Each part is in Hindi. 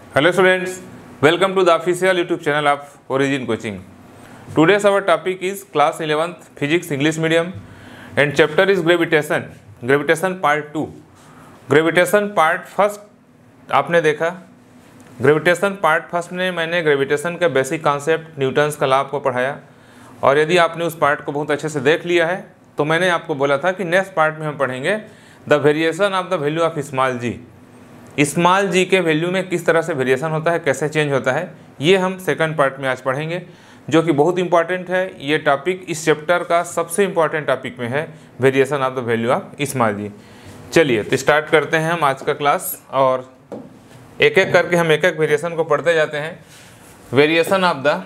Hello students, welcome to the official YouTube channel of Origin Coaching. Today's our topic is class 11th Physics English Medium and chapter is gravitation. Gravitation part 2. Gravitation part first आपने देखा. ग्रेविटेशन पार्ट फर्स्ट में मैंने ग्रेविटेशन का बेसिक कॉन्सेप्ट न्यूटन्स का लॉ आपको पढ़ाया और यदि आपने उस पार्ट को बहुत अच्छे से देख लिया है तो मैंने आपको बोला था कि नेक्स्ट पार्ट में हम पढ़ेंगे the variation of the value of small g. Small g के वैल्यू में किस तरह से वेरिएशन होता है, कैसे चेंज होता है, ये हम सेकंड पार्ट में आज पढ़ेंगे जो कि बहुत इंपॉर्टेंट है. ये टॉपिक इस चैप्टर का सबसे इंपॉर्टेंट टॉपिक में है, variation of the value of small g. चलिए तो स्टार्ट करते हैं हम आज का क्लास और एक एक करके हम एक एक वेरिएशन को पढ़ते जाते हैं. Variation of the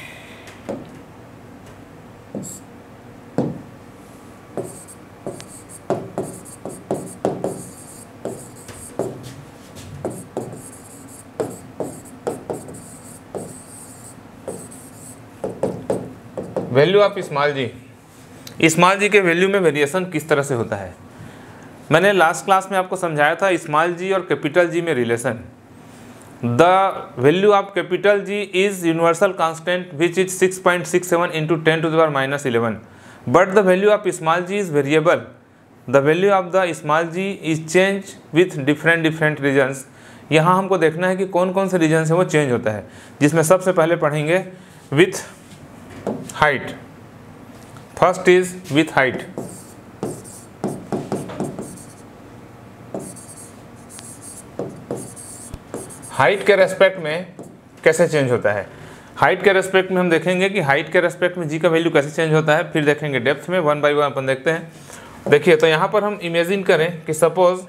value of small g. Small g के वैल्यू में वेरिएशन किस तरह से होता है, मैंने लास्ट क्लास में आपको समझाया था. स्मॉल जी और कैपिटल जी में relation. The value of capital G is universal constant which is 6.67 into 10⁻⁻11 but the value of small g is variable. The value of the small g is change with different reasons. यहाँ हमको देखना है कि कौन कौन से रीजन से वो चेंज होता है, जिसमें सबसे पहले पढ़ेंगे with height. First is with height. Height के रेस्पेक्ट में कैसे चेंज होता है. हाइट के रेस्पेक्ट में हम देखेंगे कि हाइट के रेस्पेक्ट में जी का वैल्यू कैसे चेंज होता है. फिर देखेंगे डेप्थ में, वन बाय वन अपन देखते हैं. देखिए तो यहाँ पर हम इमेजिन करें कि सपोज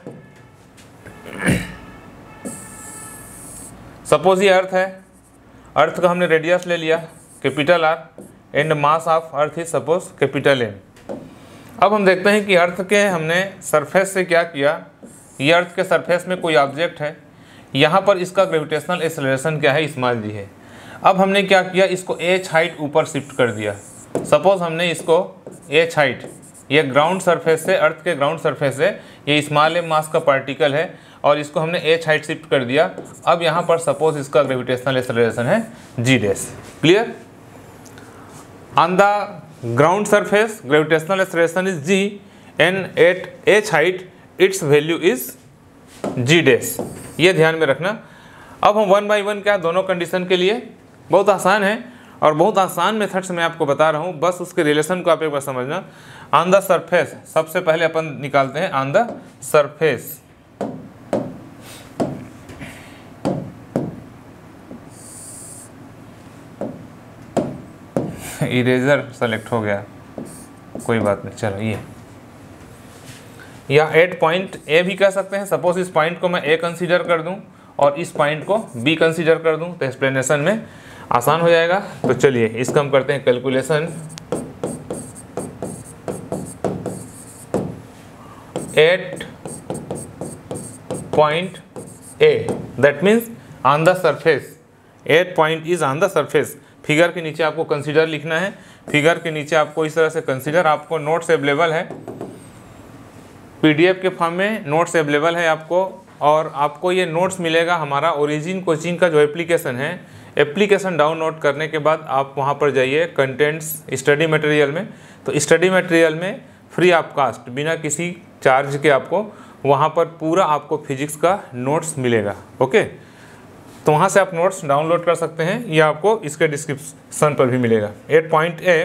ये अर्थ है. अर्थ का हमने रेडियस ले लिया capital R and mass of earth is suppose capital M. अब हम देखते हैं कि अर्थ के हमने सरफेस से क्या किया. ये अर्थ के सरफेस में कोई ऑब्जेक्ट है, यहाँ पर इसका ग्रेविटेशनल एक्सेलरेशन क्या है, स्मॉल जी है. अब हमने क्या किया, इसको एच हाइट ऊपर शिफ्ट कर दिया. सपोज हमने इसको एच हाइट, ये ग्राउंड सरफेस से, अर्थ के ग्राउंड सरफेस से ये स्मॉल एम मास का पार्टिकल है और इसको हमने एच हाइट शिफ्ट कर दिया. अब यहाँ पर सपोज इसका ग्रेविटेशनल एक्सेलरेशन है g dash. Clear. On the ground surface gravitational acceleration is g and at h height its value is g dash. ये ध्यान में रखना. अब हम वन बाय वन क्या दोनों कंडीशन के लिए, बहुत आसान है और बहुत आसान मेथड से मैं आपको बता रहा हूँ, बस उसके रिलेशन को आप एक बार समझना. ऑन द सरफेस सबसे पहले अपन निकालते हैं on the surface. Eraser select हो गया, कोई बात नहीं. चलो ये या एट पॉइंट ए भी कह सकते हैं. सपोज इस पॉइंट को मैं ए कंसीडर कर दूं और इस पॉइंट को बी कंसीडर कर दूं तो एक्सप्लेनेशन में आसान हो जाएगा. तो चलिए इसका हम करते हैं calculation. At point A that means on the surface. At point is on the surface. Figure के नीचे आपको कंसीडर लिखना है. फिगर के नीचे आपको इस तरह से कंसीडर, आपको नोट्स अवेलेबल है पीडीएफ के फॉर्म में, नोट्स अवेलेबल है आपको. और आपको ये नोट्स मिलेगा हमारा ओरिजिन कोचिंग का जो एप्लीकेशन है. एप्लीकेशन डाउनलोड करने के बाद आप वहाँ पर जाइए कंटेंट्स स्टडी मटेरियल में. तो स्टडी मटेरियल में फ्री ऑफ कास्ट, बिना किसी चार्ज के आपको वहाँ पर पूरा आपको फिजिक्स का नोट्स मिलेगा. ओके, तो वहाँ से आप नोट्स डाउनलोड कर सकते हैं या आपको इसके डिस्क्रिप्शन पर भी मिलेगा. 8 पॉइंट ए,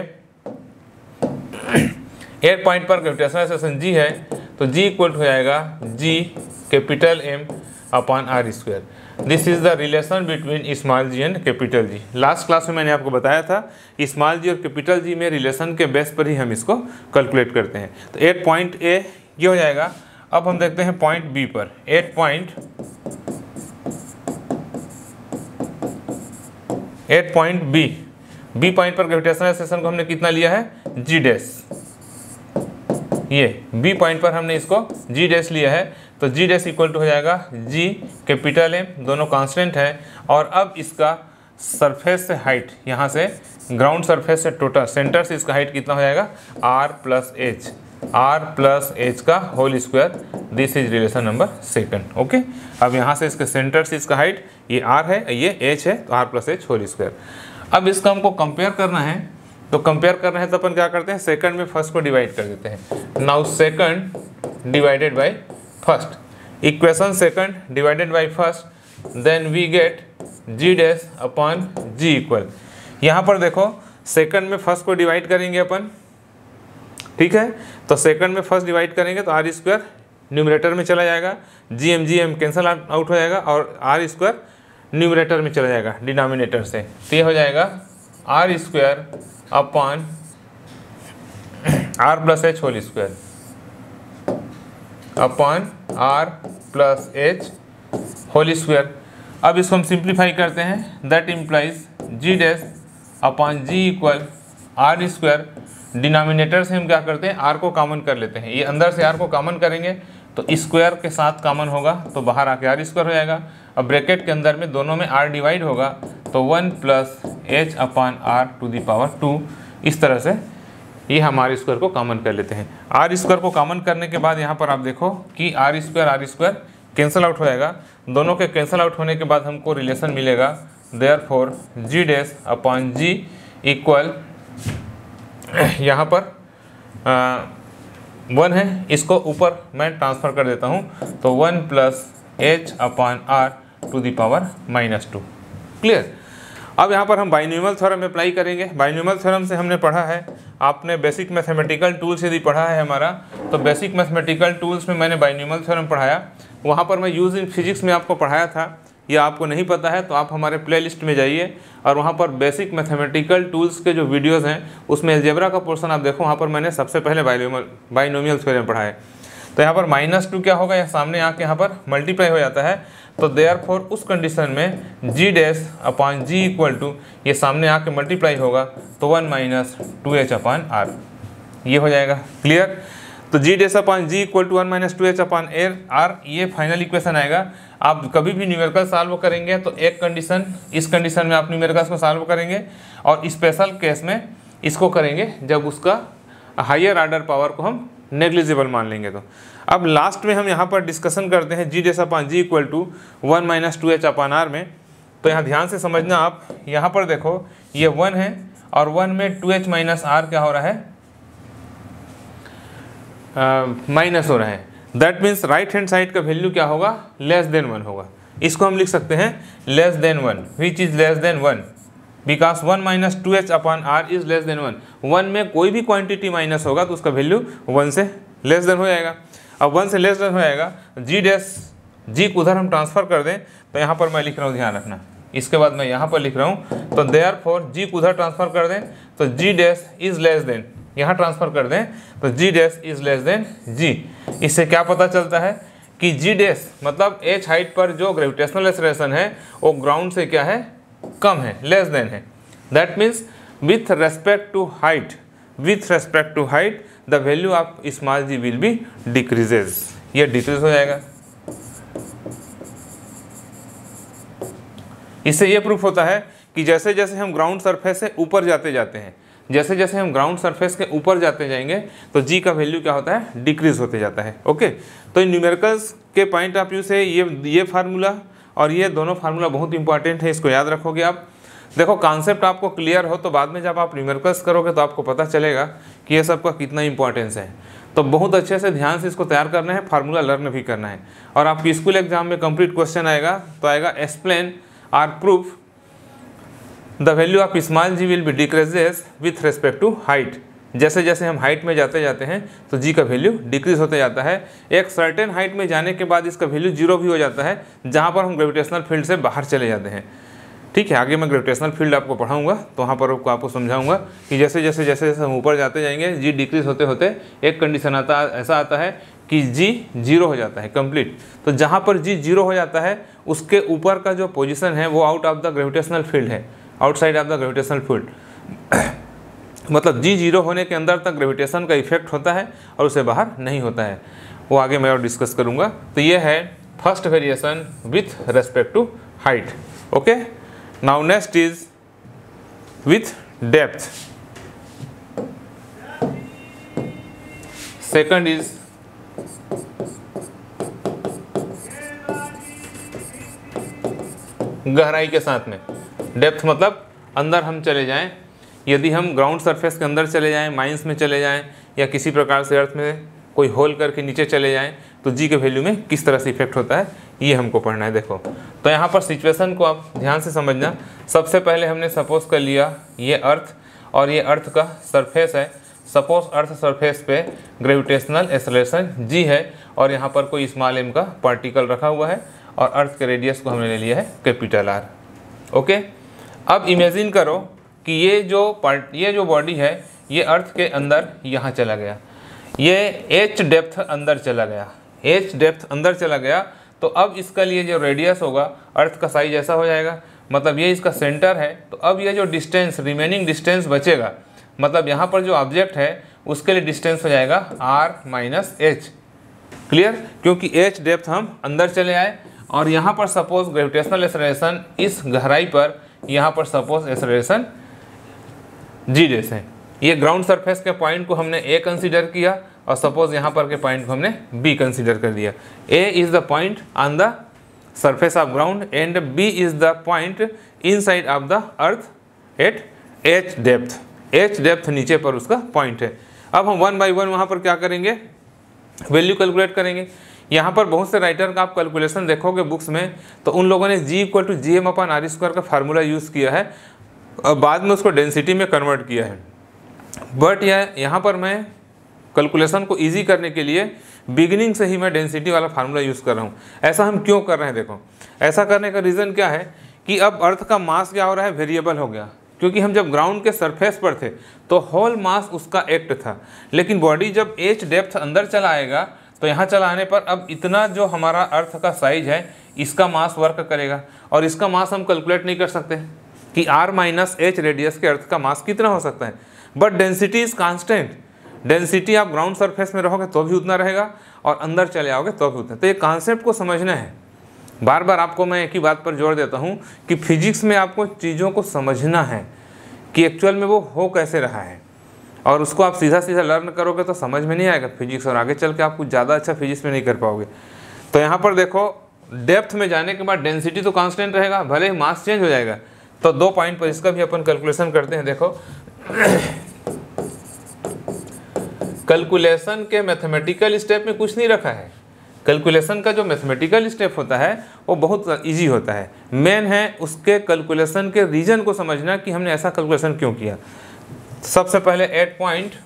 8 पॉइंट पर ग्रेविटेशनल एक्सेलरेशन जी है तो जी इक्वल हो जाएगा g capital M upon R square. This is the relation between small g and capital G. Last class में मैंने आपको बताया था स्मॉल जी और कैपिटल जी में रिलेशन के बेस पर ही हम इसको कैलकुलेट करते हैं. तो 8 पॉइंट ए ये हो जाएगा. अब हम देखते हैं पॉइंट बी पर. 8 पॉइंट बी पॉइंट पर ग्रेविटेशनल एक्सेलरेशन को हमने कितना लिया है, जी डैश. ये बी पॉइंट पर हमने इसको जी डैश लिया है तो जी डैश इक्वल टू हो जाएगा जी कैपिटल एम, दोनों कांस्टेंट है. और अब इसका सरफेस से हाइट, यहाँ से ग्राउंड सरफेस से टोटल सेंटर से इसका हाइट कितना हो जाएगा, R plus h. R plus h का whole square, this is relation number second. Okay, अब यहाँ से इसके सेंटर से इसका हाइट ये आर है, ये एच है, तो R plus h whole square. अब इसका हमको कंपेयर करना है, तो कंपेयर करना है तो अपन क्या करते हैं, सेकंड में फर्स्ट को डिवाइड कर देते हैं। Now second divided by first, equation second divided by first, then we get g dash upon g equal. यहाँ पर देखो सेकंड में फर्स्ट को डिवाइड करेंगे अपन, ठीक है, तो सेकंड में फर्स्ट डिवाइड करेंगे तो आर स्क्वायर न्यूमरेटर में चला जाएगा, जी एम कैंसल आउट हो जाएगा और आर स्क्वायर न्यूमरेटर में चला जाएगा डिनोमिनेटर से, तो ये हो जाएगा R square upon R plus h whole square upon R plus h whole square. अब इसको हम सिंप्लीफाई करते हैं, that implies g dash upon g equal R square. Denominator से हम क्या करते हैं, आर को कॉमन कर लेते हैं, ये अंदर से आर को कॉमन करेंगे तो स्क्वायर के साथ कॉमन होगा तो बाहर आके आर स्क्वायर हो जाएगा। अब ब्रैकेट के अंदर में दोनों में आर डिवाइड होगा तो 1 plus h upon R to the power 2। इस तरह से ये हम आर स्क्वायर को कॉमन कर लेते हैं। आर स्क्वायर को कॉमन करने के बाद यहाँ पर आप देखो कि आर स्क्वायर कैंसल आउट हो जाएगा, दोनों के कैंसल आउट होने के बाद हमको रिलेशन मिलेगा, therefore g dash upon g equal, यहाँ पर 1 है, इसको ऊपर मैं ट्रांसफ़र कर देता हूँ तो 1 plus h upon R to the power -2। Clear. अब यहाँ पर हम बाइनोमियल थ्योरम अप्लाई करेंगे। बाइनोमियल थ्योरम से हमने पढ़ा है, आपने बेसिक मैथमेटिकल टूल्स यदि पढ़ा है हमारा, तो बेसिक मैथमेटिकल टूल्स में मैंने बाइनोमियल थ्योरम पढ़ाया, वहाँ पर मैं यूज इन फिजिक्स में आपको पढ़ाया था। या आपको नहीं पता है तो आप हमारे प्लेलिस्ट में जाइए और वहाँ पर बेसिक मैथमेटिकल टूल्स के जो वीडियोस हैं उसमें अलजेब्रा का पोर्शन आप देखो, वहाँ पर मैंने सबसे पहले बाइनोमियल थ्योरम पढ़ा है। तो यहाँ पर -2 क्या होगा, यहाँ सामने आके यहाँ पर मल्टीप्लाई हो जाता है, तो देयरफॉर उस कंडीशन में जी dash upon g equal to ये सामने आके मल्टीप्लाई होगा तो 1 माइनस 2h अपॉन आर, ये हो जाएगा। क्लियर। तो g dash upon g equal to 1 minus 2h upon R, ये फाइनल इक्वेशन आएगा। आप कभी भी न्यूमेरिकल सॉल्व करेंगे तो एक कंडीशन, इस कंडीशन में आप न्यूमेरिकल्स को सॉल्व करेंगे और स्पेशल केस में इसको करेंगे जब उसका हायर ऑर्डर पावर को हम नेग्लिजिबल मान लेंगे। तो अब लास्ट में हम यहाँ पर डिस्कशन करते हैं g dash upon g equal to 1 minus 2h upon R में। तो यहाँ ध्यान से समझना, आप यहाँ पर देखो ये 1 है और 1 में 2h माइनस आर क्या हो रहा है, माइनस हो रहा है। That means right hand side का वैल्यू क्या होगा, लेस देन 1 होगा। इसको हम लिख सकते हैं less than 1, which is less than 1 because 1 minus 2h upon R is less than 1। 1 में कोई भी क्वांटिटी माइनस होगा तो उसका वैल्यू 1 से लेस देन हो जाएगा। अब 1 से लेस देन हो जाएगा, जी डैश जी को उधर हम ट्रांसफ़र कर दें तो यहाँ पर मैं लिख रहा हूँ, ध्यान रखना, इसके बाद मैं यहाँ पर लिख रहा हूँ, तो देयरफॉर जी को उधर ट्रांसफ़र कर दें तो g dash is less than, यहाँ ट्रांसफ़र कर दें तो g dash is less than g. इससे क्या पता चलता है कि जी डैश मतलब एच हाइट पर जो ग्रेविटेशनल एक्सेलरेशन है वो ग्राउंड से क्या है, कम है, लेस देन है। That means with respect to height the value of small g will be decreases, ये डिक्रीज हो जाएगा। इससे ये प्रूफ होता है कि जैसे जैसे हम ग्राउंड सरफेस से ऊपर जाते हैं, जैसे जैसे हम ग्राउंड सरफेस के ऊपर जाते जाएंगे तो जी का वैल्यू क्या होता है, डिक्रीज होते जाता है। ओके, तो इन न्यूमेरिकल्स के पॉइंट ऑफ व्यू से ये फार्मूला और ये दोनों फार्मूला बहुत इंपॉर्टेंट है, इसको याद रखोगे आप। देखो कॉन्सेप्ट आपको क्लियर हो तो बाद में जब आप न्यूमेरिकल्स करोगे तो आपको पता चलेगा कि ये सब का कितना इंपॉर्टेंस है। तो बहुत अच्छे से ध्यान से इसको तैयार करना है, फार्मूला लर्न भी करना है। और आपकी स्कूल एग्जाम में कंप्लीट क्वेश्चन आएगा तो आएगा एक्सप्लेन और proof the value of small g will be decreases with respect to height. जैसे जैसे हम हाइट में जाते हैं तो जी का वैल्यू डिक्रीज होते जाता है। एक सर्टेन हाइट में जाने के बाद इसका वैल्यू 0 भी हो जाता है, जहाँ पर हम ग्रेविटेशनल फील्ड से बाहर चले जाते हैं। ठीक है, आगे मैं ग्रेविटेशनल फील्ड आपको पढ़ाऊंगा तो वहाँ पर आपको समझाऊंगा कि जैसे जैसे हम ऊपर जाते जाएंगे जी डिक्रीज होते होते एक कंडीशन ऐसा आता है कि जी 0 हो जाता है कंप्लीट। तो जहाँ पर जी 0 हो जाता है उसके ऊपर का जो पोजीशन है वो out of the gravitational field है, outside of the gravitational field. मतलब जी 0 होने के अंदर तक ग्रेविटेशन का इफेक्ट होता है और उसे बाहर नहीं होता है, वो आगे मैं और डिस्कस करूँगा। तो ये है first variation with respect to height. Okay, now next is with depth. Second is गहराई के साथ में। डेप्थ मतलब अंदर हम चले जाएं, यदि हम ग्राउंड सरफेस के अंदर चले जाएं, माइंस में चले जाएं, या किसी प्रकार से अर्थ में कोई होल करके नीचे चले जाएं, तो जी के वैल्यू में किस तरह से इफेक्ट होता है ये हमको पढ़ना है। देखो तो यहाँ पर सिचुएशन को आप ध्यान से समझना। सबसे पहले हमने सपोज कर लिया ये अर्थ, और ये अर्थ का सरफेस है। सपोज अर्थ सरफेस पे ग्रेविटेशनल एक्सेलरेशन जी है, और यहाँ पर कोई स्मॉल एम का पार्टिकल रखा हुआ है, और अर्थ के रेडियस को हमने ले लिया है कैपिटल आर। ओके, अब इमेजिन करो कि ये जो बॉडी है ये अर्थ के अंदर यहाँ चला गया, ये एच डेप्थ अंदर चला गया, एच डेप्थ अंदर चला गया, तो अब इसका लिए जो रेडियस होगा अर्थ का साइज ऐसा हो जाएगा, मतलब ये इसका सेंटर है। तो अब ये जो डिस्टेंस रिमेनिंग डिस्टेंस बचेगा, मतलब यहाँ पर जो ऑब्जेक्ट है उसके लिए डिस्टेंस हो जाएगा आर माइनस एच। क्लियर, क्योंकि एच डेप्थ हम अंदर चले आए, और यहाँ पर सपोज ग्रेविटेशनल एक्सेलरेशन इस गहराई पर, यहाँ पर सपोज एक्सेलरेशन जी डेस है। ये ग्राउंड सरफेस के पॉइंट को हमने ए कंसीडर किया, और सपोज यहाँ पर के पॉइंट को हमने बी कंसीडर कर दिया। A is the point on the surface of ground and B is the point inside of the earth at H depth. H depth नीचे पर उसका पॉइंट है। अब हम 1 बाई 1 वहाँ पर क्या करेंगे, वैल्यू कैलकुलेट करेंगे। यहाँ पर बहुत से राइटर का आप कैलकुलेशन देखोगे बुक्स में, तो उन लोगों ने G = gm/r² का फार्मूला यूज़ किया है, और बाद में उसको डेंसिटी में कन्वर्ट किया है। बट यहाँ पर मैं कैलकुलेशन को इजी करने के लिए बिगिनिंग से ही मैं डेंसिटी वाला फार्मूला यूज़ कर रहा हूँ। ऐसा हम क्यों कर रहे हैं, देखो ऐसा करने का रीज़न क्या है कि अब अर्थ का मास क्या हो रहा है, वेरिएबल हो गया। क्योंकि हम जब ग्राउंड के सरफेस पर थे तो होल मास उसका एक्ट था, लेकिन बॉडी जब एच डेप्थ अंदर चला आएगा तो यहाँ चला आने पर अब इतना जो हमारा अर्थ का साइज है इसका मास वर्क करेगा, और इसका मास हम कैलकुलेट नहीं कर सकते कि r माइनस एच रेडियस के अर्थ का मास कितना हो सकता है। But density is constant. Density आप ग्राउंड सरफेस में रहोगे तो भी उतना रहेगा, और अंदर चले आओगे तो भी उतना। तो ये कॉन्सेप्ट को समझना है। बार बार आपको मैं एक ही बात पर जोर देता हूँ कि फिजिक्स में आपको चीज़ों को समझना है कि एक्चुअल में वो हो कैसे रहा है, और उसको आप सीधा सीधा लर्न करोगे तो समझ में नहीं आएगा फिजिक्स, और आगे चल के आप कुछ ज़्यादा अच्छा फिजिक्स में नहीं कर पाओगे। तो यहाँ पर देखो डेप्थ में जाने के बाद डेंसिटी तो कांस्टेंट रहेगा, भले ही मास चेंज हो जाएगा। तो 2 पॉइंट पर इसका भी अपन कैलकुलेशन करते हैं। देखो कैलकुलेशन के मैथमेटिकल स्टेप में कुछ नहीं रखा है। कैलकुलेशन का जो मैथमेटिकल स्टेप होता है वो बहुत इजी होता है। मेन है उसके कैलकुलेशन के रीजन को समझना कि हमने ऐसा कैलकुलेशन क्यों किया। सबसे पहले 8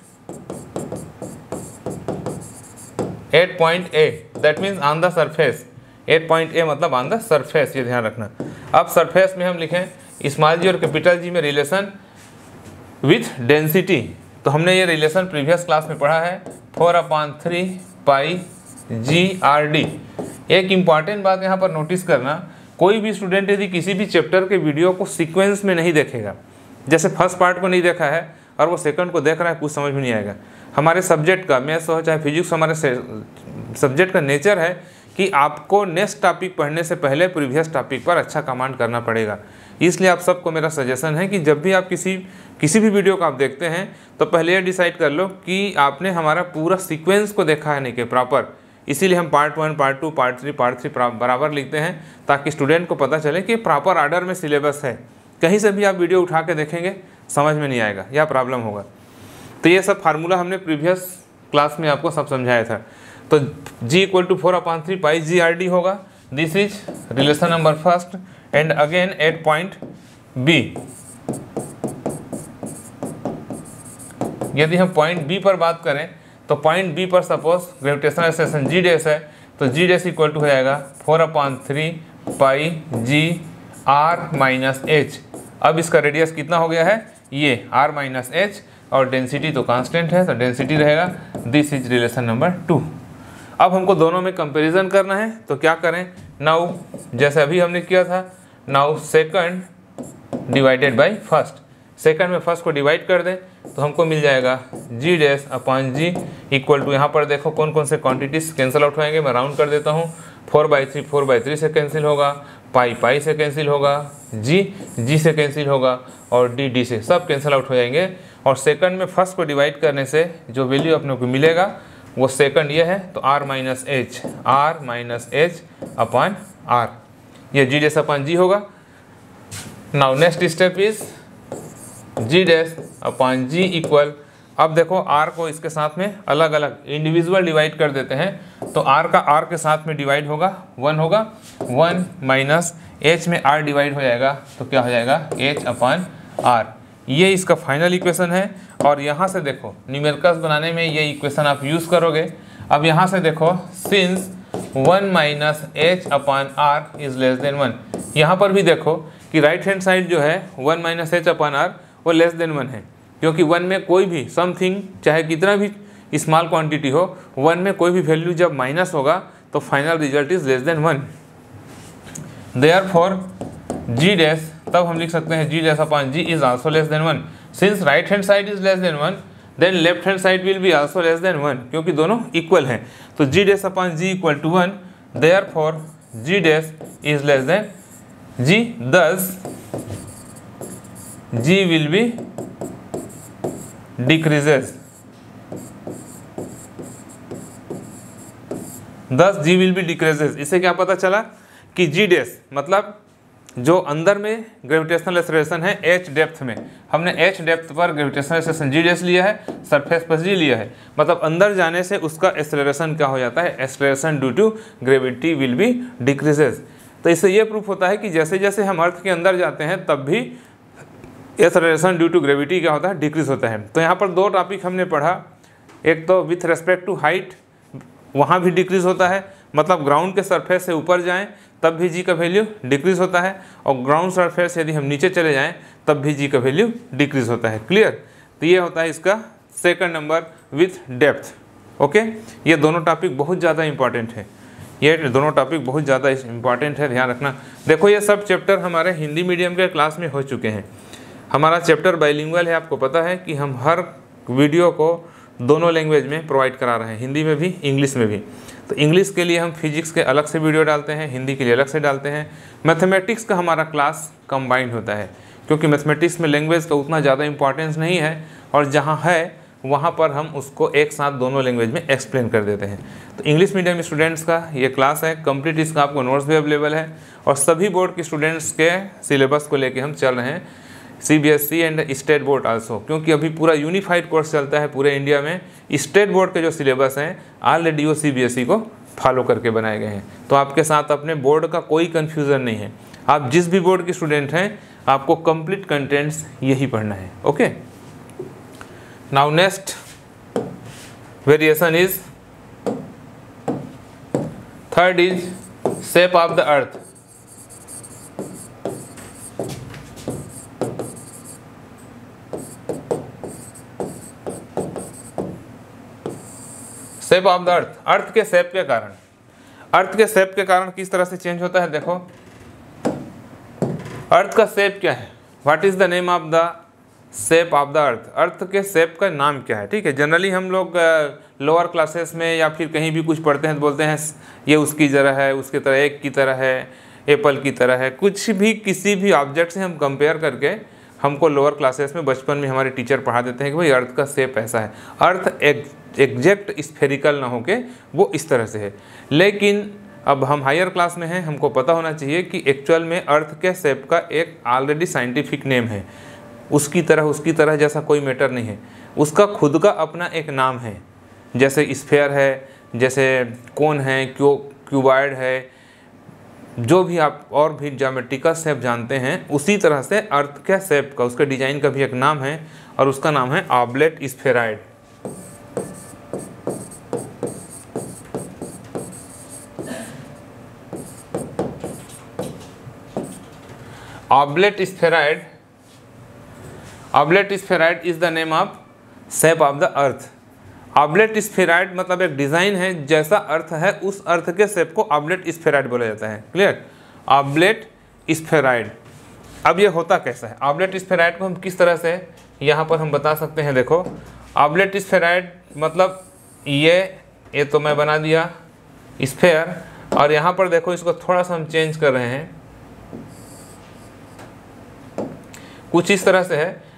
point A, that means on the surface. 8 point A मतलब ऑन द सरफेस, ये ध्यान रखना। अब सरफेस में हम लिखें स्मॉल जी और कैपिटल जी में रिलेशन विथ डेंसिटी। तो हमने ये रिलेशन प्रीवियस क्लास में पढ़ा है, 4/3 पाई GRD। एक इम्पॉर्टेंट बात यहाँ पर नोटिस करना, कोई भी स्टूडेंट यदि किसी भी चैप्टर के वीडियो को सीक्वेंस में नहीं देखेगा, जैसे फर्स्ट पार्ट को नहीं देखा है और वो सेकंड को देख रहा है, कुछ समझ में नहीं आएगा। हमारे सब्जेक्ट का, मैथ्स हो चाहे फिजिक्स, हमारे सब्जेक्ट का नेचर है कि आपको नेक्स्ट टॉपिक पढ़ने से पहले प्रीवियस टॉपिक पर अच्छा कमांड करना पड़ेगा। इसलिए आप सबको मेरा सजेशन है कि जब भी आप किसी भी वीडियो को आप देखते हैं तो पहले ये डिसाइड कर लो कि आपने हमारा पूरा सीक्वेंस को देखा है नहीं कि प्रॉपर। इसीलिए हम पार्ट 1, पार्ट 2, पार्ट 3 बराबर लिखते हैं, ताकि स्टूडेंट को पता चले कि प्रॉपर ऑर्डर में सिलेबस है। कहीं से भी आप वीडियो उठा के देखेंगे समझ में नहीं आएगा या प्रॉब्लम होगा। तो ये सब फार्मूला हमने प्रीवियस क्लास में आपको सब समझाया था। तो G = 4/3 पाई GRD होगा। This is relation number first. And again 8 point B। यदि हम पॉइंट B पर बात करें तो पॉइंट B पर suppose gravitational acceleration G dash है, तो G डैश इक्वल टू हो जाएगा 4/3 पाई GR-H। अब इसका रेडियस कितना हो गया है, ये R-H, और डेंसिटी तो कांस्टेंट है तो डेंसिटी रहेगा। This is relation number 2। अब हमको दोनों में कंपैरिजन करना है, तो क्या करें, नाउ जैसे अभी हमने किया था, now second divided by first. Second में फर्स्ट को डिवाइड कर दें तो हमको मिल जाएगा G'/G इक्वल टू, यहाँ पर देखो कौन कौन से क्वांटिटीज कैंसिल आउट होएंगे, मैं राउंड कर देता हूँ। 4/3 से कैंसिल होगा, पाई से कैंसिल होगा, G से कैंसिल होगा, और D से सब कैंसिल आउट हो जाएंगे। और सेकंड में फर्स्ट को डिवाइड करने से जो वैल्यू अपने को मिलेगा वो सेकंड ये है, तो r minus H upon r, ये g डैश अपॉन g होगा। Now next step is g dash upon g equal, अब देखो r को इसके साथ में अलग अलग इंडिविजुअल डिवाइड कर देते हैं, तो r का r के साथ में डिवाइड होगा 1 होगा, 1 माइनस h में r डिवाइड हो जाएगा, तो क्या हो जाएगा h अपॉन r। ये इसका फाइनल इक्वेशन है। और यहाँ से देखो न्यूमेरिकल्स बनाने में ये इक्वेशन आप यूज़ करोगे। अब यहाँ से देखो since 1 minus H upon r is less than 1, यहाँ पर भी देखो कि राइट हैंड साइड जो है 1 माइनस एच अपॉन r वो लेस देन 1 है, क्योंकि 1 में कोई भी समथिंग चाहे कितना भी स्मॉल क्वांटिटी हो, 1 में कोई भी वैल्यू जब माइनस होगा तो final result is less than 1। Therefore g dash, तब हम लिख सकते हैं g dash upon g is also less than 1। Since right hand side is less than 1 then left hand side will be also less than 1, क्योंकि दोनों इक्वल हैं। तो g dash upon g equal to 1, therefore g dash is less than g, thus g will be decreases, thus g will be decreases। इससे क्या पता चला कि g डैश मतलब जो अंदर में ग्रेविटेशनल एक्सेलरेशन है h डेप्थ में, हमने h डेप्थ पर ग्रेविटेशनल एक्सेलरेशन g डैश लिया है, सरफेस पर g लिया है, मतलब अंदर जाने से उसका एक्सेलरेशन क्या हो जाता है, acceleration due to gravity will be decreases. तो इससे ये प्रूफ होता है कि जैसे जैसे हम अर्थ के अंदर जाते हैं तब भी एक्सेलरेशन ड्यू टू ग्रेविटी क्या होता है, डिक्रीज होता है। तो यहाँ पर दो टॉपिक हमने पढ़ा, एक तो विथ रेस्पेक्ट टू हाइट, वहाँ भी डिक्रीज होता है, मतलब ग्राउंड के सरफेस से ऊपर जाएं तब भी जी का वैल्यू डिक्रीज होता है, और ग्राउंड सरफेस यदि हम नीचे चले जाएं तब भी जी का वैल्यू डिक्रीज होता है। क्लियर? तो ये होता है इसका second number with depth. Okay, ये दोनों टॉपिक बहुत ज़्यादा इंपॉर्टेंट है, ये दोनों टॉपिक बहुत ज़्यादा इंपॉर्टेंट है, ध्यान रखना। देखो ये सब चैप्टर हमारे हिंदी मीडियम के क्लास में हो चुके हैं। हमारा चैप्टर बाइलिंगुअल है, आपको पता है कि हम हर वीडियो को दोनों लैंग्वेज में प्रोवाइड करा रहे हैं, हिंदी में भी इंग्लिश में भी। तो इंग्लिश के लिए हम फिजिक्स के अलग से वीडियो डालते हैं, हिंदी के लिए अलग से डालते हैं। मैथमेटिक्स का हमारा क्लास कंबाइंड होता है, क्योंकि मैथमेटिक्स में लैंग्वेज का उतना ज़्यादा इंपॉर्टेंस नहीं है, और जहाँ है वहाँ पर हम उसको एक साथ दोनों लैंग्वेज में एक्सप्लेन कर देते हैं। तो इंग्लिश मीडियम स्टूडेंट्स का ये क्लास है कंप्लीट, इसका आपको नोट्स भी अवेलेबल है, और सभी बोर्ड के स्टूडेंट्स के सिलेबस को लेके हम चल रहे हैं, CBSE and state board also, क्योंकि अभी पूरा यूनिफाइड कोर्स चलता है पूरे इंडिया में। स्टेट बोर्ड के जो सिलेबस हैं ऑलरेडी वो CBSE को फॉलो करके बनाए गए हैं, तो आपके साथ अपने बोर्ड का कोई कन्फ्यूज़न नहीं है। आप जिस भी बोर्ड के स्टूडेंट हैं आपको कंप्लीट कंटेंट्स यही पढ़ना है। Okay, now next variation is third is shape of the earth. Shape of the earth, अर्थ के शेप के कारण, अर्थ के शेप के कारण किस तरह से चेंज होता है। देखो अर्थ का शेप क्या है, what is the name of the shape of the earth, अर्थ के शेप का नाम क्या है। ठीक है, जनरली हम लोग लोअर क्लासेस में या फिर कहीं भी कुछ पढ़ते हैं तो बोलते हैं ये उसकी तरह है, उसकी तरह, एक की तरह है, एप्पल की तरह है, कुछ भी किसी भी ऑब्जेक्ट से हम कंपेयर करके हमको लोअर क्लासेस में बचपन में हमारे टीचर पढ़ा देते हैं कि भाई अर्थ का शेप ऐसा है, अर्थ एग्जैक्ट स्फेरिकल ना होके वो इस तरह से है। लेकिन अब हम हायर क्लास में हैं, हमको पता होना चाहिए कि एक्चुअल में अर्थ के शेप का एक ऑलरेडी साइंटिफिक नेम है, उसकी तरह जैसा कोई मैटर नहीं है, उसका खुद का अपना एक नाम है। जैसे स्फेयर है, जैसे कोन है, क्यूबॉइड है, जो भी आप और भी ज्योमेट्रिकल शेप जानते हैं, उसी तरह से अर्थ के शेप का, उसके डिजाइन का भी एक नाम है, और उसका नाम है oblate spheroid. Oblate spheroid, oblate spheroid is the name of shape of the earth. Oblate spheroid मतलब एक डिज़ाइन है, जैसा अर्थ है उस अर्थ के शेप को ऑब्लेट स्फेरॉइड बोला जाता है। क्लियर? Oblate spheroid. अब ये होता कैसा है, ऑब्लेट स्फेरॉइड को हम किस तरह से यहाँ पर हम बता सकते हैं। देखो ऑब्लेट स्फेरॉइड मतलब ये तो मैं बना दिया स्फेयर, और यहाँ पर देखो इसको थोड़ा सा हम चेंज कर रहे हैं, कुछ इस तरह से है।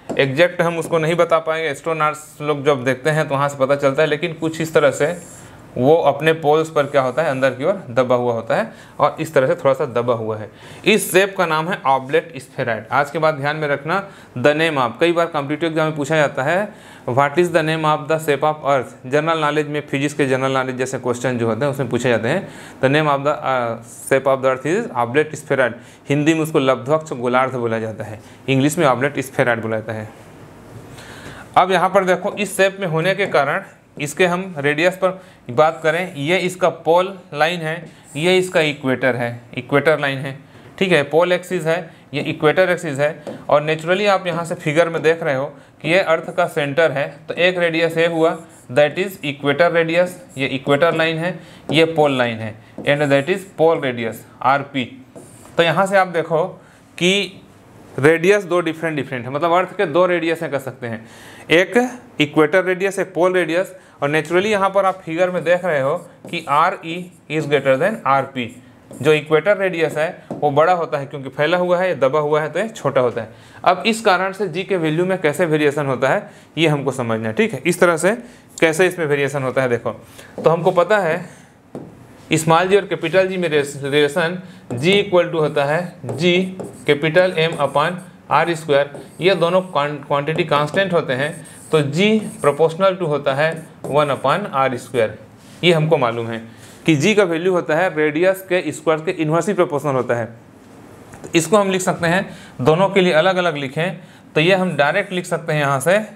एग्जैक्ट हम उसको नहीं बता पाएंगे, एस्ट्रोनॉट्स लोग जब देखते हैं तो वहाँ से पता चलता है, लेकिन कुछ इस तरह से वो अपने पोल्स पर क्या होता है, अंदर की ओर दबा हुआ होता है और इस तरह से थोड़ा सा दबा हुआ है। इस शेप का नाम है ऑब्लेट स्फेराइड। आज के बाद ध्यान में रखना द नेम ऑफ, कई बार कॉम्पिटिटिव एग्जाम में पूछा जाता है what is the name of the shape of earth. General knowledge में, फिजिक्स के जनरल नॉलेज जैसे क्वेश्चन जो होते हैं उसमें पूछे जाते हैं the name of the shape of the earth is oblate spheroid. Hindi में उसको लब्धवक्ष गोलार्ध बोला जाता है, इंग्लिश में ऑब्लेट स्फेराइड बोला जाता है। अब यहाँ पर देखो, इस शेप में होने के कारण इसके हम रेडियस पर बात करें, ये इसका पोल लाइन है, ये इसका इक्वेटर है, इक्वेटर लाइन है, ठीक है, पोल एक्सिस है, ये इक्वेटर एक्सिस है। और नेचुरली आप यहाँ से फिगर में देख रहे हो कि ये अर्थ का सेंटर है, तो एक रेडियस ये हुआ, दैट इज़ इक्वेटर रेडियस, ये इक्वेटर लाइन है, ये पोल लाइन है, and that is pole radius RP। तो यहाँ से आप देखो कि रेडियस दो डिफरेंट है, मतलब अर्थ के दो रेडियस हैं कह सकते हैं, एक इक्वेटर रेडियस, एक पोल रेडियस। और नेचुरली यहाँ पर आप फिगर में देख रहे हो कि RE is greater than RP। जो इक्वेटर रेडियस है वो बड़ा होता है क्योंकि फैला हुआ है, ये दबा हुआ है तो ये छोटा होता है। अब इस कारण से G के वैल्यू में कैसे वेरिएशन होता है ये हमको समझना है, ठीक है। इस तरह से कैसे इसमें वेरिएशन होता है देखो, तो हमको पता है स्मॉल जी और कैपिटल जी में रिलेशन G इक्वल टू होता है G capital M upon R square. ये दोनों क्वांटिटी कांस्टेंट होते हैं, तो G प्रोपोर्शनल टू होता है 1 अपान R स्क्वायर। ये हमको मालूम है कि G का वैल्यू होता है रेडियस के स्क्वायर के इन्वर्सली प्रोपोर्शनल होता है। तो इसको हम लिख सकते हैं, दोनों के लिए अलग अलग लिखें तो ये हम डायरेक्ट लिख सकते हैं यहाँ से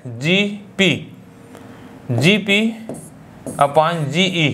GP अपान GE।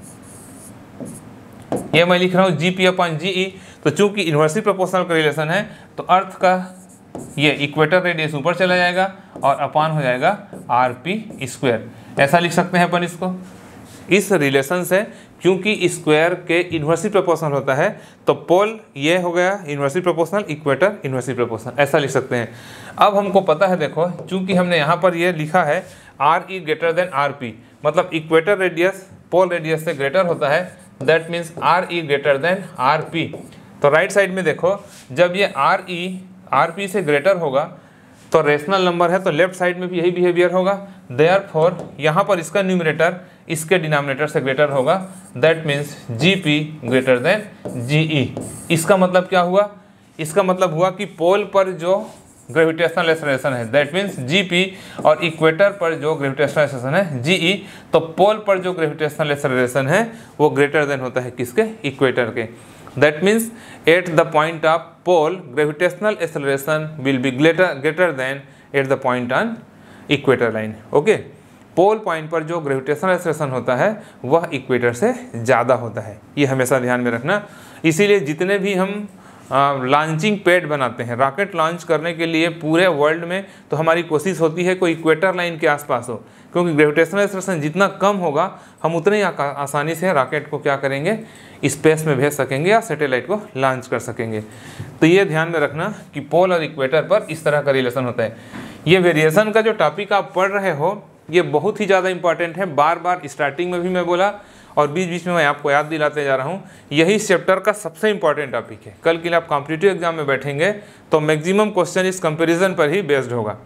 ये मैं लिख रहा हूँ GP अपान GE। तो चूंकि इन्वर्सली प्रोपोर्शनल का रिलेशन है तो अर्थ का ये इक्वेटर रेडियस ऊपर चला जाएगा और अपान हो जाएगा RP स्क्वायर। ऐसा लिख सकते हैं अपन इसको इस रिलेशन से, क्योंकि स्क्वायर के इन्वर्सली प्रोपोर्शनल होता है तो पोल ये हो गया inversely proportional, equator inversely proportional, ऐसा लिख सकते हैं। अब हमको पता है देखो, चूंकि हमने यहाँ पर ये लिखा है RE ग्रेटर देन RP, मतलब इक्वेटर रेडियस पोल रेडियस से ग्रेटर होता है, that means RE greater than RP। तो राइट साइड में देखो, जब ये RE RP से ग्रेटर होगा तो रेशनल नंबर है तो लेफ्ट साइड में भी यही बिहेवियर होगा। देयरफॉर यहाँ पर इसका न्यूमरेटर इसके डिनोमिनेटर से ग्रेटर होगा, that means GP greater than GE। इसका मतलब क्या हुआ, इसका मतलब हुआ कि पोल पर जो ग्रेविटेशनल एक्सेलरेशन है दैट मीन्स GP और इक्वेटर पर जो ग्रेविटेशनल एक्सेलरेशन है GE, तो पोल पर जो ग्रेविटेशनल एक्सेलरेशन है वो ग्रेटर देन होता है किसके, इक्वेटर के। That means at the point of pole gravitational acceleration will be greater than at the point on equator line. Okay, pole point पर जो ग्रेविटेशनल एक्सेलरेशन होता है वह इक्वेटर से ज़्यादा होता है, ये हमेशा ध्यान में रखना। इसीलिए जितने भी हम लॉन्चिंग पैड बनाते हैं रॉकेट लॉन्च करने के लिए पूरे वर्ल्ड में, तो हमारी कोशिश होती है कोई इक्वेटर लाइन के आसपास हो, क्योंकि ग्रेविटेशनल एक्सेलरेशन जितना कम होगा हम उतने ही आसानी से रॉकेट को क्या करेंगे, स्पेस में भेज सकेंगे या सैटेलाइट को लॉन्च कर सकेंगे। तो ये ध्यान में रखना कि पोल और इक्वेटर पर इस तरह का रिलेशन होता है। ये वेरिएशन का जो टॉपिक आप पढ़ रहे हो ये बहुत ही ज़्यादा इंपॉर्टेंट है, बार बार स्टार्टिंग में भी मैं बोला और बीच बीच में मैं आपको याद दिलाते जा रहा हूँ, यही चैप्टर का सबसे इंपॉर्टेंट टॉपिक है। कल के लिए आप कॉम्पिटिटिव एग्जाम में बैठेंगे तो मैक्सिमम क्वेश्चन इस कंपैरिजन पर ही बेस्ड होगा।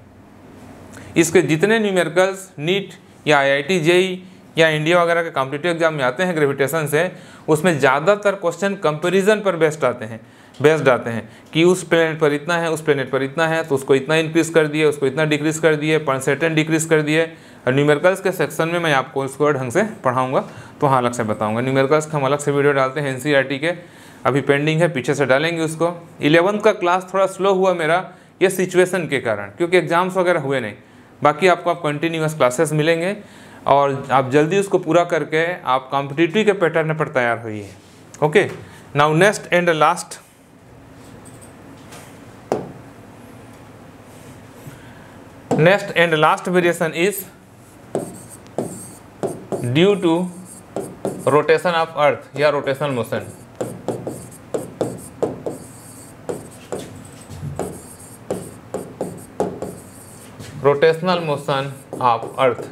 इसके जितने न्यूमेरिकल्स नीट या IIT JEE या इंडिया वगैरह के कॉम्पिटिटिव एग्जाम में आते हैं ग्रेविटेशन से, उसमें ज़्यादातर क्वेश्चन कंपैरिजन पर बेस्ड आते हैं कि उस प्लेनेट पर इतना है, उस प्लेनेट पर इतना है, तो उसको इतना इंक्रीज़ कर दिए, उसको इतना डिक्रीज कर दिए, परसेंटेज डिक्रीज कर दिए। और न्यूमेरिकल्स के सेक्शन में मैं आपको इसको ढंग से पढ़ाऊंगा तो वहाँ अलग से बताऊंगा। न्यूमेरिकल्स का हम अलग से वीडियो डालते हैं NCERT के, अभी पेंडिंग है, पीछे से डालेंगे उसको। 11th का क्लास थोड़ा स्लो हुआ मेरा ये सिचुएशन के कारण, क्योंकि एग्जाम्स वगैरह हुए नहीं। बाकी आपको आप कंटिन्यूअस क्लासेस मिलेंगे और आप जल्दी उसको पूरा करके आप कॉम्पिटिटिव के पैटर्न पर तैयार होइए। Okay, now next and last variation is due to rotation of earth या rotational motion. Rotational motion of earth,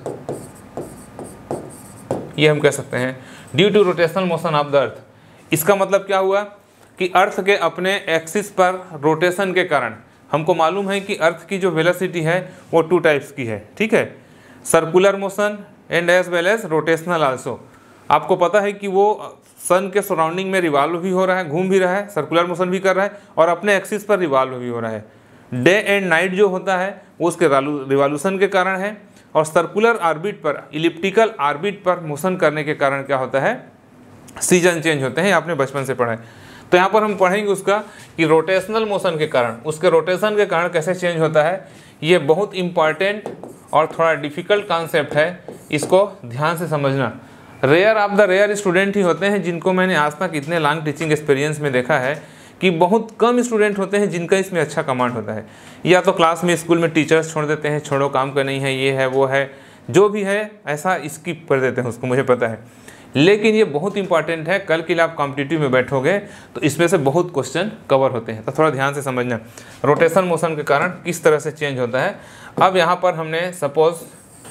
ये हम कह सकते हैं due to rotational motion of the earth. इसका मतलब क्या हुआ कि अर्थ के अपने एक्सिस पर रोटेशन के कारण हमको मालूम है कि अर्थ की जो वेलोसिटी है वो 2 टाइप्स की है, ठीक है, circular motion and as well as rotational also. आपको पता है कि वो सन के सराउंडिंग में रिवॉल्व भी हो रहा है, घूम भी रहा है, सर्कुलर मोशन भी कर रहा है और अपने एक्सिस पर रिवॉल्व भी हो रहा है। डे एंड नाइट जो होता है वो उसके रिवॉल्यूशन के कारण है, और सर्कुलर ऑर्बिट पर, इलिप्टिकल ऑर्बिट पर मोशन करने के कारण क्या होता है, सीजन चेंज होते हैं। आपने बचपन से पढ़ा है। तो यहाँ पर हम पढ़ेंगे उसका कि रोटेशनल मोशन के कारण, उसके रोटेशन के कारण कैसे चेंज होता है। ये बहुत इंपॉर्टेंट और थोड़ा डिफिकल्ट कॉन्सेप्ट है, इसको ध्यान से समझना। Rare of the rare student ही होते हैं जिनको मैंने आज तक इतने लॉन्ग टीचिंग एक्सपीरियंस में देखा है कि बहुत कम स्टूडेंट होते हैं जिनका इसमें अच्छा कमांड होता है। या तो क्लास में, स्कूल में टीचर्स छोड़ देते हैं, छोड़ो काम का नहीं है, ये है वो है, जो भी है ऐसा स्किप कर देते हैं उसको, मुझे पता है। लेकिन ये बहुत इंपॉर्टेंट है, कल के लिए आप कॉम्पिटिटिव में बैठोगे तो इसमें से बहुत क्वेश्चन कवर होते हैं। तो थोड़ा ध्यान से समझना रोटेशन मोशन के कारण किस तरह से चेंज होता है। अब यहाँ पर हमने सपोज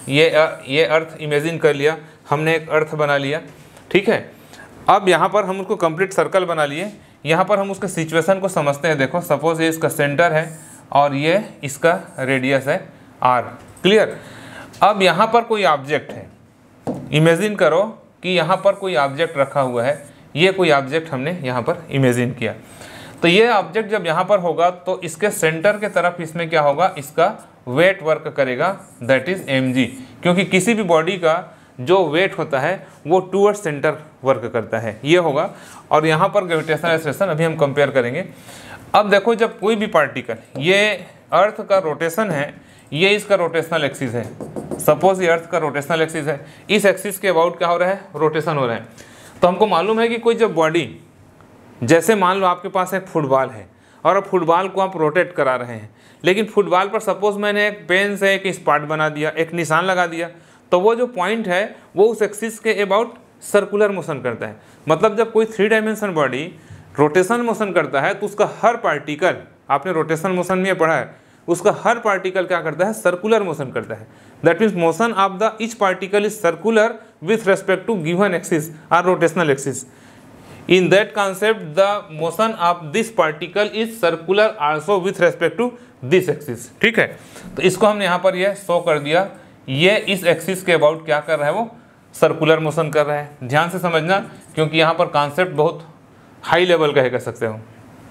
ये अर्थ इमेजिन कर लिया, हमने एक अर्थ बना लिया, ठीक है। अब यहाँ पर हम उसको कंप्लीट सर्कल बना लिए। यहाँ पर हम उसके सिचुएशन को समझते हैं। देखो सपोज ये इसका सेंटर है और ये इसका रेडियस है r, क्लियर। अब यहाँ पर कोई ऑब्जेक्ट है, इमेजिन करो कि यहाँ पर कोई ऑब्जेक्ट रखा हुआ है। ये कोई ऑब्जेक्ट हमने यहाँ पर इमेजिन किया। तो ये ऑब्जेक्ट जब यहाँ पर होगा तो इसके सेंटर के तरफ इसमें क्या होगा, इसका वेट वर्क करेगा, दैट इज mg। क्योंकि किसी भी बॉडी का जो वेट होता है वो टूवर्ड्स सेंटर वर्क करता है, ये होगा। और यहाँ पर ग्रेविटेशनल एक्सेलरेशन अभी हम कंपेयर करेंगे। अब देखो जब कोई भी पार्टिकल, ये अर्थ का रोटेशन है, ये इसका रोटेशनल एक्सिस है। सपोज ये अर्थ का रोटेशनल एक्सिस है, इस एक्सिस के अबाउट क्या हो रहा है, रोटेशन हो रहा है। तो हमको मालूम है कि कोई जब बॉडी, जैसे मान लो आपके पास एक फुटबॉल है और अब फुटबॉल को आप रोटेट करा रहे हैं, लेकिन फुटबॉल पर सपोज मैंने एक पेन से एक स्पॉट बना दिया, एक निशान लगा दिया, तो वो जो पॉइंट है वो उस एक्सिस के अबाउट सर्कुलर मोशन करता है। मतलब जब कोई 3 डायमेंशन बॉडी रोटेशन मोशन करता है तो उसका हर पार्टिकल, आपने रोटेशन मोशन में पढ़ा है, उसका हर पार्टिकल क्या करता है, सर्कुलर मोशन करता है। That means motion of the each particle is circular with respect to given axis और rotational axis. In that concept, the motion of this particle is circular also with respect to this axis, ठीक है। तो इसको हमने यहाँ पर ये शो कर दिया, ये इस एक्सिस के अबाउट क्या कर रहा है, वो सर्कुलर मोशन कर रहा है। ध्यान से समझना क्योंकि यहाँ पर कॉन्सेप्ट बहुत हाई लेवल का है, कह सकते हो।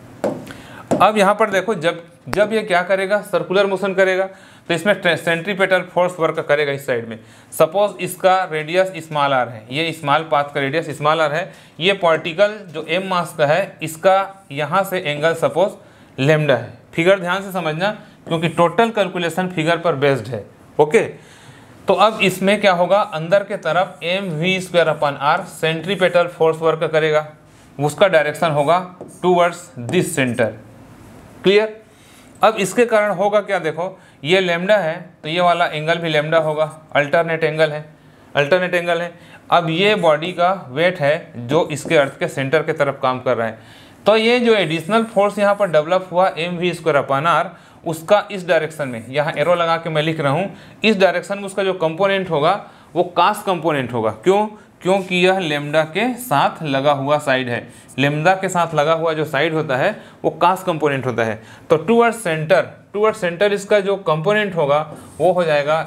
अब यहाँ पर देखो जब ये क्या करेगा, सर्कुलर मोशन करेगा, तो इसमें सेंट्रीपेटल फोर्स वर्क करेगा इस साइड में। सपोज इसका रेडियस स्मॉल r है, ये स्मॉल पाथ का रेडियस स्मॉल r है। ये पार्टिकल जो m मास का है, इसका यहाँ से एंगल सपोज लेमडा है। फिगर ध्यान से समझना क्योंकि टोटल कैलकुलेशन फिगर पर बेस्ड है, ओके। तो अब इसमें क्या होगा, अंदर के तरफ mv²/r सेंट्रीपेटल फोर्स वर्क करेगा, उसका डायरेक्शन होगा टूवर्ड्स दिस सेंटर, क्लियर। अब इसके कारण होगा क्या, देखो ये लेमडा है तो ये वाला एंगल भी लेमडा होगा, अल्टरनेट एंगल है। अब ये बॉडी का वेट है जो इसके अर्थ के सेंटर के तरफ काम कर रहा है। तो ये जो एडिशनल फोर्स यहाँ पर डेवलप हुआ mv²/r, उसका इस डायरेक्शन में, यहाँ एरो लगा के मैं लिख रहा हूँ, इस डायरेक्शन में उसका जो कंपोनेंट होगा वो कास कंपोनेंट होगा। क्यों? क्योंकि यह लेमडा के साथ लगा हुआ साइड है। लेमडा के साथ लगा हुआ जो साइड होता है वो कास कंपोनेंट होता है। तो टूवर्ड्स सेंटर इसका जो कंपोनेंट होगा वो हो जाएगा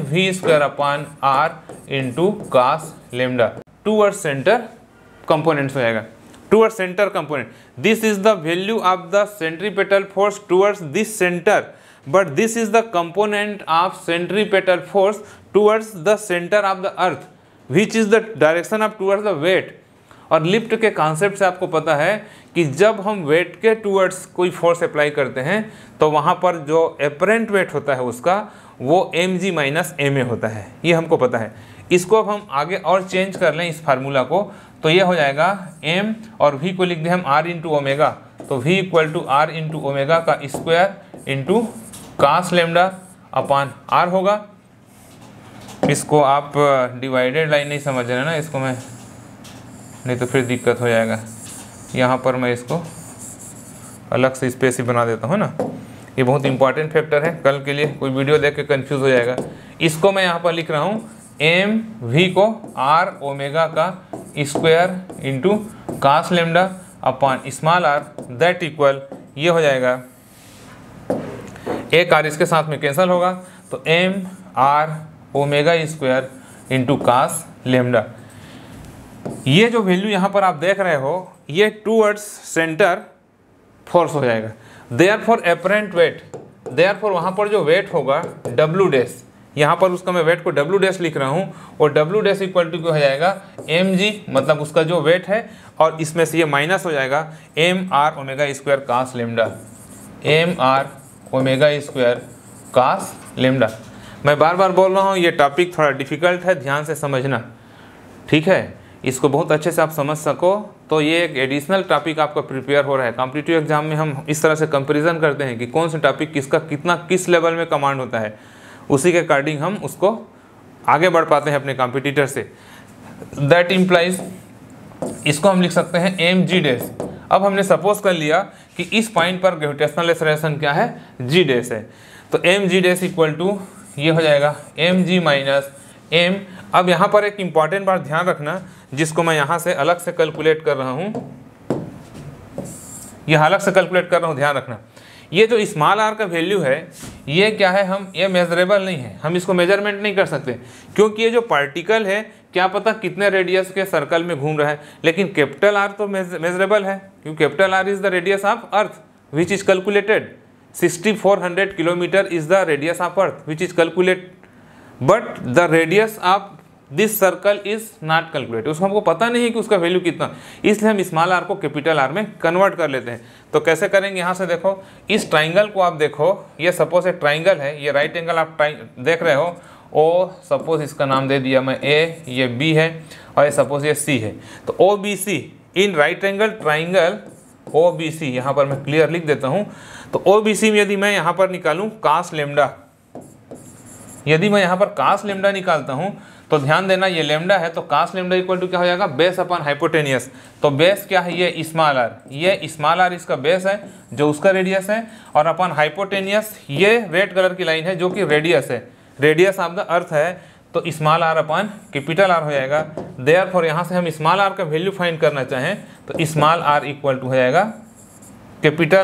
mv²/r into cos lambda. Towards centre components हो जाएगा, towards centre component. This is the value of the centripetal force towards this centre, but this is the component of centripetal force towards the centre of the earth, which is the direction of towards the weight. और लिफ्ट के कॉन्सेप्ट से आपको पता है कि जब हम वेट के टूवर्ड्स कोई फोर्स अप्लाई करते हैं तो वहाँ पर जो एपरेंट वेट होता है उसका वो mg - ma होता है, ये हमको पता है। इसको अब हम आगे और चेंज कर लें इस फार्मूला को, तो ये हो जाएगा m और v को लिख दें हम r इंटू ओमेगा, तो v = r इंटू ओमेगा का square into cos lambda upon r होगा। इसको आप डिवाइडेड लाइन नहीं समझ रहे ना, इसको मैं, नहीं तो फिर दिक्कत हो जाएगा। यहाँ पर मैं इसको अलग से स्पेस ही बना देता हूँ ना, ये बहुत इंपॉर्टेंट फैक्टर है, कल के लिए कोई वीडियो देख के कंफ्यूज हो जाएगा। इसको मैं यहाँ पर लिख रहा हूँ mv को r ओमेगा का square into cos lambda upon small r, that equal ये हो जाएगा एक आर इसके साथ में कैंसिल होगा, तो M R omega square into cos lambda. ये जो वैल्यू यहाँ पर आप देख रहे हो ये टूवर्ड्स सेंटर फोर्स हो जाएगा। देयरफॉर एपरेंट वेट, देयरफॉर वहाँ पर जो वेट होगा डब्ल्यू डैश, यहाँ पर उसका मैं वेट को डब्ल्यू डैश लिख रहा हूँ, और डब्ल्यू डैश इक्वल टू क्या हो जाएगा एम जी, मतलब उसका जो वेट है, और इसमें से ये माइनस हो जाएगा M R omega square cos lambda, M R omega square cos lambda. मैं बार बार बोल रहा हूँ ये टॉपिक थोड़ा डिफिकल्ट है, ध्यान से समझना, ठीक है। इसको बहुत अच्छे से आप समझ सको तो ये एक एडिशनल टॉपिक आपका प्रिपेयर हो रहा है। कॉम्पिटिटिव एग्जाम में हम इस तरह से कंपैरिजन करते हैं कि कौन सा टॉपिक किसका कितना किस लेवल में कमांड होता है, उसी के अकॉर्डिंग हम उसको आगे बढ़ पाते हैं अपने कॉम्पिटिटर से। दैट इम्प्लाइज, इसको हम लिख सकते हैं एम जी डैश। अब हमने सपोज कर लिया कि इस पॉइंट पर ग्रेविटेशनल एक्सेलरेशन क्या है, जी डैश है, तो M G dash equal to ये हो जाएगा एम जी माइनस एम। अब यहाँ पर एक इम्पॉर्टेंट बात ध्यान रखना, जिसको मैं यहाँ से अलग से कैलकुलेट कर रहा हूँ, यह अलग से कैलकुलेट कर रहा हूँ, ध्यान रखना। ये जो स्मॉल आर का वैल्यू है ये क्या है, हम ये मेजरेबल नहीं है, हम इसको मेजरमेंट नहीं कर सकते, क्योंकि ये जो पार्टिकल है क्या पता कितने रेडियस के सर्कल में घूम रहा है। लेकिन कैपिटल आर तो मेजरेबल है, क्योंकि capital R is the radius of earth which is calculated, 6400 kilometre is the radius of earth which is calculate, but the radius of this circle is not calculated. उसको हमको पता नहीं है कि उसका वैल्यू कितना, इसलिए हम स्मॉल आर को कैपिटल आर में कन्वर्ट कर लेते हैं। तो कैसे करेंगे, यहाँ से देखो इस ट्राइंगल को आप देखो, ये सपोज एक ट्राइंगल है, ये राइट एंगल आप देख रहे हो, ओ सपोज इसका नाम दे दिया मैं ए, ये बी है, और ये सपोज ये सी है। तो O B C in right angle triangle O B C, यहाँ पर मैं क्लियर लिख देता हूँ। तो ओ बी सी में यदि मैं यहाँ पर निकालूँ कास लेमडा, यदि मैं यहाँ पर कास लेमडा निकालता हूँ तो ध्यान देना ये लेमडा है, तो कास लेमडा इक्वल टू क्या हो जाएगा, बेस अपॉन हाइपोटेनियस। तो बेस क्या है, ये स्मॉल आर, ये स्मॉल आर इसका बेस है जो उसका रेडियस है, और अपॉन हाइपोटेनियस ये रेड कलर की लाइन है जो कि रेडियस है, रेडियस ऑफ द अर्थ है, तो small R upon capital R हो जाएगा। देयरफॉर यहाँ से हम स्मॉल आर का वैल्यू फाइंड करना चाहें तो स्मॉल आर इक्वल टू हो जाएगा कैपिटल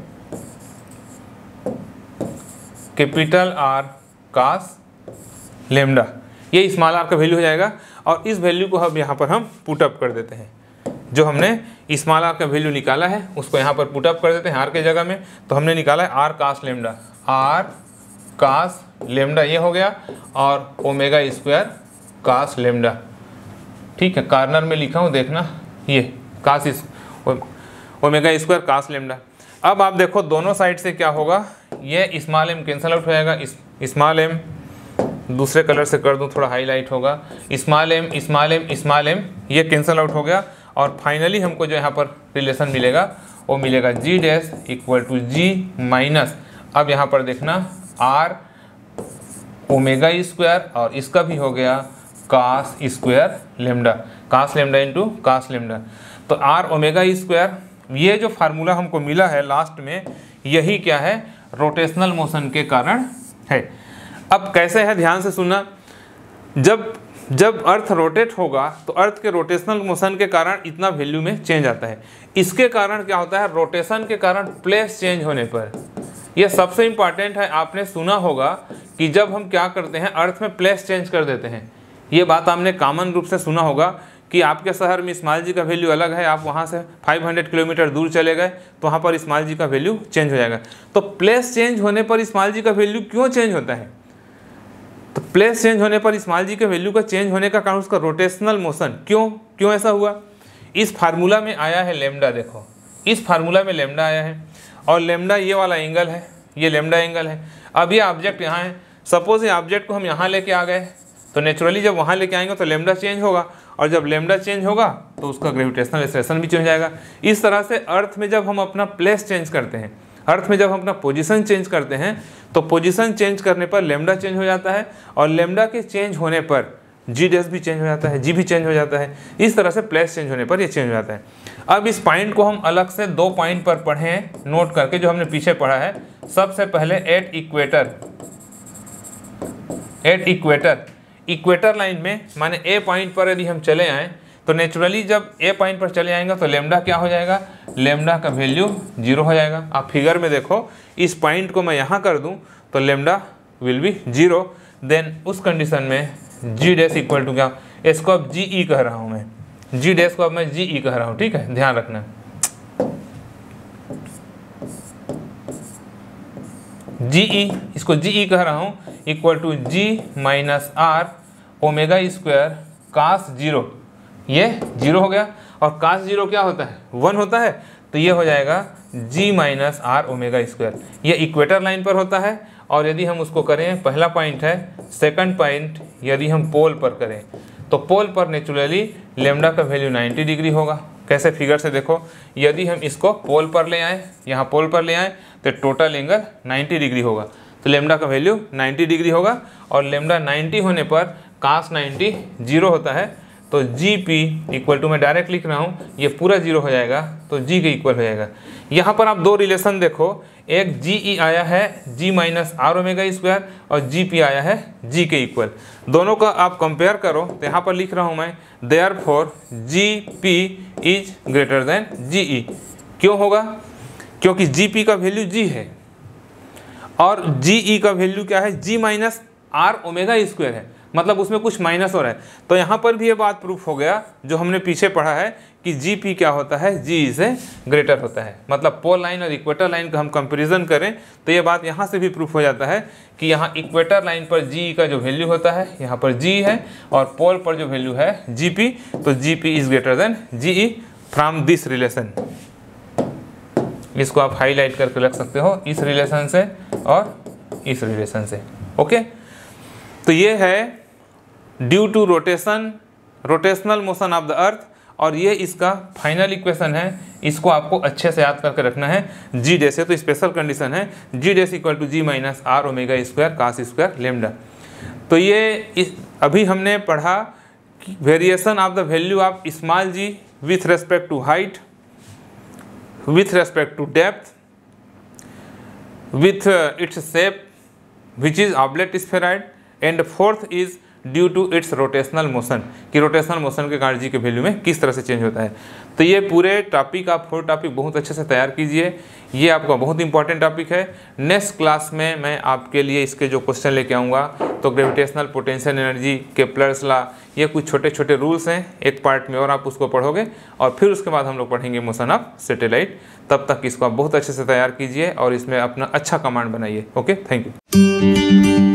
आर कास लेमडा, ये स्मॉल आर का वैल्यू हो जाएगा। और इस वैल्यू को अब यहाँ पर हम पुट अप कर देते हैं, जो हमने स्मॉल आर का वैल्यू निकाला है उसको यहाँ पर पुट अप कर देते हैं आर के जगह में। तो हमने निकाला है R cos lambda, R cos lambda ये हो गया, और ओमेगा स्क्वायर कास लेमडा, ठीक है, कॉर्नर में लिखा हूँ देखना, ये cos omega square cos lambda. अब आप देखो दोनों साइड से क्या होगा, ये स्मॉल एम कैंसल आउट हो जाएगा, स्मॉल एम दूसरे कलर से कर दूं थोड़ा हाईलाइट होगा, small M small M small M ये कैंसल आउट हो गया, और फाइनली हमको जो यहाँ पर रिलेशन मिलेगा वो मिलेगा G dash equal to ji minus, अब यहाँ पर देखना आर ओमेगा स्क्वायर, और इसका भी हो गया cos square lambda, cos lambda into cos lambda. तो आर ओमेगा स्क्वायर, ये जो फार्मूला हमको मिला है लास्ट में, यही क्या है, रोटेशनल मोशन के कारण है। अब कैसे है, ध्यान से सुनना, जब अर्थ रोटेट होगा तो अर्थ के रोटेशनल मोशन के कारण इतना वैल्यू में चेंज आता है। इसके कारण क्या होता है, रोटेशन के कारण प्लेस चेंज होने पर, यह सबसे इंपॉर्टेंट है। आपने सुना होगा कि जब हम क्या करते हैं अर्थ में प्लेस चेंज कर देते हैं, ये बात आपने कॉमन रूप से सुना होगा कि आपके शहर में स्मॉल जी का वैल्यू अलग है, आप वहाँ से 500 किलोमीटर दूर चले गए तो वहाँ पर स्मॉल जी का वैल्यू चेंज हो जाएगा। तो प्लेस चेंज होने पर स्मॉल जी का वैल्यू क्यों चेंज होता है, तो प्लेस चेंज होने पर स्मॉल जी के वैल्यू का चेंज होने का कारण उसका रोटेशनल मोशन, क्यों ऐसा हुआ, इस फार्मूला में आया है लेमडा। देखो इस फार्मूला में लेमडा आया है, और लेमडा ये वाला एंगल है, ये लेमडा एंगल है। अब ये ऑब्जेक्ट यहाँ है, सपोज ये ऑब्जेक्ट को हम यहाँ लेके आ गए, तो नेचुरली जब वहाँ लेके आएंगे तो लेमडा चेंज होगा, और जब लेमडा चेंज होगा तो उसका ग्रेविटेशनल एक्सेलरेशन भी चेंज हो जाएगा। इस तरह से अर्थ में जब हम अपना प्लेस चेंज करते हैं, अर्थ में जब हम अपना पोजीशन चेंज करते हैं, तो पोजीशन चेंज करने पर लेमडा चेंज हो जाता है, और लेमडा के चेंज होने पर जी डैश भी चेंज हो जाता है, जी भी चेंज हो जाता है। इस तरह से प्लेस चेंज होने पर ये चेंज हो जाता है। अब इस पॉइंट को हम अलग से 2 पॉइंट पर पढ़ें नोट करके, जो हमने पीछे पढ़ा है। सबसे पहले एट इक्वेटर लाइन में, माने ए पॉइंट पर यदि हम चले आएँ तो नेचुरली जब ए पॉइंट पर चले आएंगे तो लेमडा क्या हो जाएगा, लेमडा का वैल्यू 0 हो जाएगा। आप फिगर में देखो, इस पॉइंट को मैं यहाँ कर दूँ तो लेमडा विल बी 0। देन उस कंडीशन में जी डैश इक्वल टू क्या, इसको अब जी ई कह रहा हूँ मैं, जी डैश को अब मैं जी ई कह रहा हूँ, ठीक है, ध्यान रखना। जी ई, इसको जी ई कह रहा हूँ, equal to ji minus are omega square cos 0, ये 0 हो गया। और कास 0 क्या होता है, 1 होता है, तो ये हो जाएगा G minus are omega square. ये इक्वेटर लाइन पर होता है। और यदि हम उसको करें, पहला पॉइंट है, सेकंड पॉइंट यदि हम पोल पर करें तो पोल पर नेचुरली लेमडा का वैल्यू 90 डिग्री होगा। कैसे, फिगर से देखो, यदि हम इसको पोल पर ले आए, यहाँ पोल पर ले आए तो टोटल एंगल 90 डिग्री होगा, तो लेमडा का वैल्यू 90 डिग्री होगा। और लेमडा 90 होने पर कास 90 0 होता है, तो जी पी इक्वल टू, मैं डायरेक्ट लिख रहा हूँ, ये पूरा 0 हो जाएगा, तो जी के इक्वल हो जाएगा। यहाँ पर आप दो रिलेशन देखो, एक जी ई आया है g minus are omega square, और जी पी आया है जी के इक्वल। दोनों का आप कंपेयर करो, तो यहाँ पर लिख रहा हूँ मैं, therefore g p is greater than g e. क्यों होगा, क्योंकि जी पी का वैल्यू जी है और जी ई का वैल्यू क्या है, g minus are omega square है, मतलब उसमें कुछ माइनस हो रहा है। तो यहाँ पर भी ये बात प्रूफ हो गया जो हमने पीछे पढ़ा है कि जी पी क्या होता है, जी से ग्रेटर होता है। मतलब पोल लाइन और इक्वेटर लाइन का हम कंपैरिजन करें तो ये बात यहाँ से भी प्रूफ हो जाता है कि यहाँ इक्वेटर लाइन पर जी का जो वैल्यू होता है, यहाँ पर जी है, और पोल पर जो वैल्यू है जी पी, तो g p is greater than g e from this relation. इसको आप हाईलाइट करके रख सकते हो, इस रिलेशन से और इस रिलेशन से। ओके, तो ये है due to rotational motion of the earth, और ये इसका फाइनल इक्वेशन है। इसको आपको अच्छे से याद करके रखना है। जी डैश है तो स्पेशल कंडीशन है, g dash equal to ji minus are omega square cos square lambda. तो ये अभी हमने पढ़ा कि variation of the value of small g with respect to height, with respect to depth, with its shape which is oblate spheroid, and fourth is due to its rotational motion, कि रोटेशनल मोशन के कारण जी के वैल्यू में किस तरह से चेंज होता है। तो ये पूरे टॉपिक, आप 4 टॉपिक बहुत अच्छे से तैयार कीजिए, ये आपका बहुत इंपॉर्टेंट टॉपिक है। नेक्स्ट क्लास में मैं आपके लिए इसके जो क्वेश्चन लेके आऊँगा, तो gravitational potential energy, Kepler's law, ये कुछ छोटे छोटे रूल्स हैं एक पार्ट में, और आप उसको पढ़ोगे, और फिर उसके बाद हम लोग पढ़ेंगे मोशन ऑफ सैटेलाइट। तब तक इसको आप बहुत अच्छे से तैयार कीजिए और इसमें अपना अच्छा कमांड बनाइए। Okay, thank you.